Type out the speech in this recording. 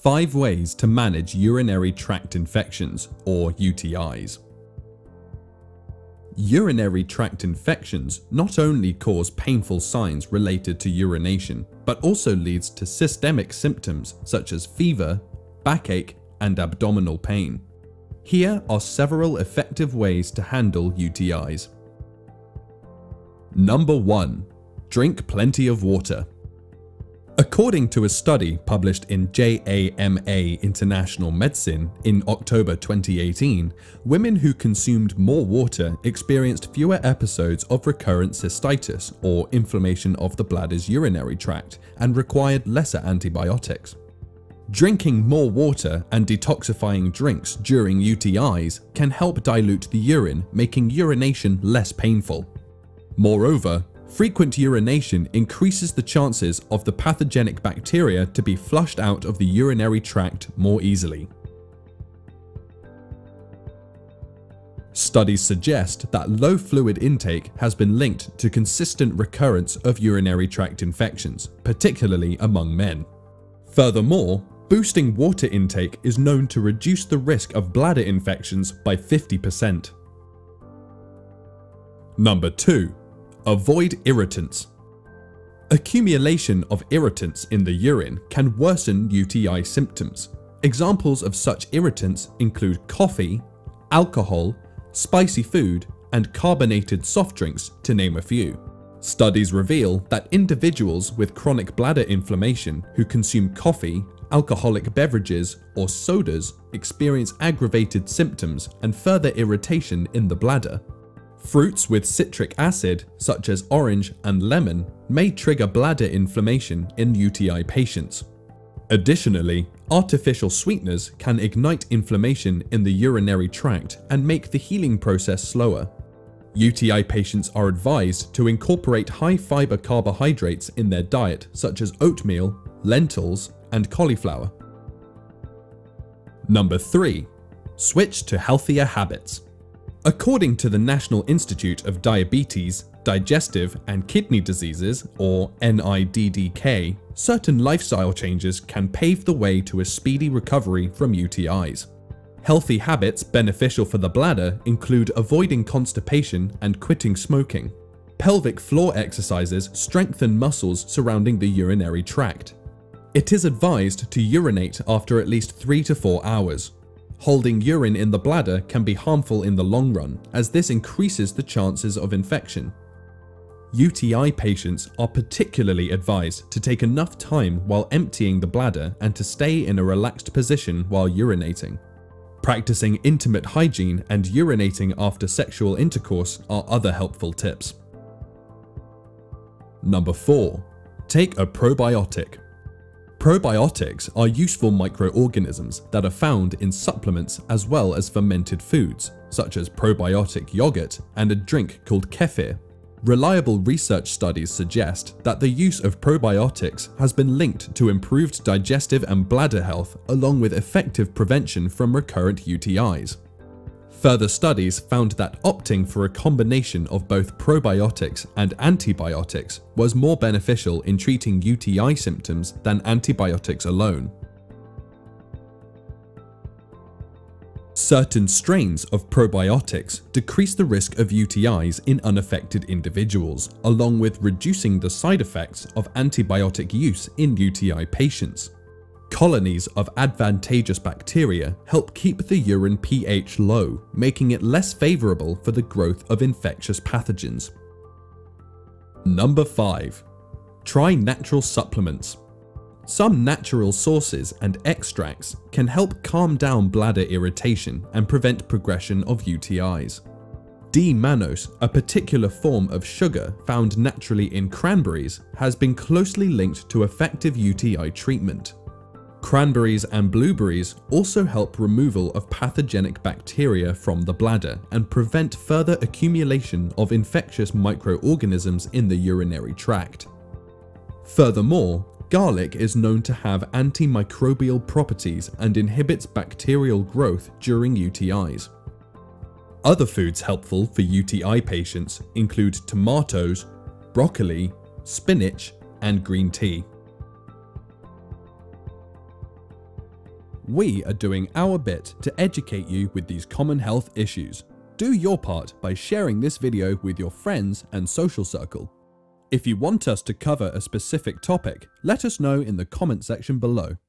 5 ways to manage urinary tract infections, or UTIs. Urinary tract infections not only cause painful signs related to urination, but also leads to systemic symptoms such as fever, backache, and abdominal pain. Here are several effective ways to handle UTIs. Number 1. Drink plenty of water. According to a study published in JAMA International Medicine in October 2018, women who consumed more water experienced fewer episodes of recurrent cystitis or inflammation of the bladder's urinary tract and required lesser antibiotics. Drinking more water and detoxifying drinks during UTIs can help dilute the urine, making urination less painful. Moreover, frequent urination increases the chances of the pathogenic bacteria to be flushed out of the urinary tract more easily. Studies suggest that low fluid intake has been linked to consistent recurrence of urinary tract infections, particularly among men. Furthermore, boosting water intake is known to reduce the risk of bladder infections by 50%. Number 2. Avoid irritants. Accumulation of irritants in the urine can worsen UTI symptoms. Examples of such irritants include coffee, alcohol, spicy food, and carbonated soft drinks, to name a few. Studies reveal that individuals with chronic bladder inflammation who consume coffee, alcoholic beverages, or sodas experience aggravated symptoms and further irritation in the bladder. Fruits with citric acid, such as orange and lemon, may trigger bladder inflammation in UTI patients. Additionally, artificial sweeteners can ignite inflammation in the urinary tract and make the healing process slower. UTI patients are advised to incorporate high-fiber carbohydrates in their diet, such as oatmeal, lentils, and cauliflower. Number 3. Switch to healthier habits. According to the National Institute of Diabetes, Digestive and Kidney Diseases, or NIDDK, certain lifestyle changes can pave the way to a speedy recovery from UTIs. Healthy habits beneficial for the bladder include avoiding constipation and quitting smoking. Pelvic floor exercises strengthen muscles surrounding the urinary tract. It is advised to urinate after at least 3 to 4 hours. Holding urine in the bladder can be harmful in the long run, as this increases the chances of infection. UTI patients are particularly advised to take enough time while emptying the bladder and to stay in a relaxed position while urinating. Practicing intimate hygiene and urinating after sexual intercourse are other helpful tips. Number 4. Take a probiotic. Probiotics are useful microorganisms that are found in supplements as well as fermented foods, such as probiotic yogurt and a drink called kefir. Reliable research studies suggest that the use of probiotics has been linked to improved digestive and bladder health, along with effective prevention from recurrent UTIs. Further studies found that opting for a combination of both probiotics and antibiotics was more beneficial in treating UTI symptoms than antibiotics alone. Certain strains of probiotics decrease the risk of UTIs in unaffected individuals, along with reducing the side effects of antibiotic use in UTI patients. Colonies of advantageous bacteria help keep the urine pH low, making it less favorable for the growth of infectious pathogens. Number 5. Try natural supplements. Some natural sources and extracts can help calm down bladder irritation and prevent progression of UTIs. D-mannose, a particular form of sugar found naturally in cranberries, has been closely linked to effective UTI treatment. Cranberries and blueberries also help removal of pathogenic bacteria from the bladder and prevent further accumulation of infectious microorganisms in the urinary tract. Furthermore, garlic is known to have anti-microbial properties and inhibits bacterial growth during UTIs. Other foods helpful for UTI patients include tomatoes, broccoli, spinach, and green tea. We are doing our bit to educate you with these common health issues. Do your part by sharing this video with your friends and social circle. If you want us to cover a specific topic, let us know in the comment section below.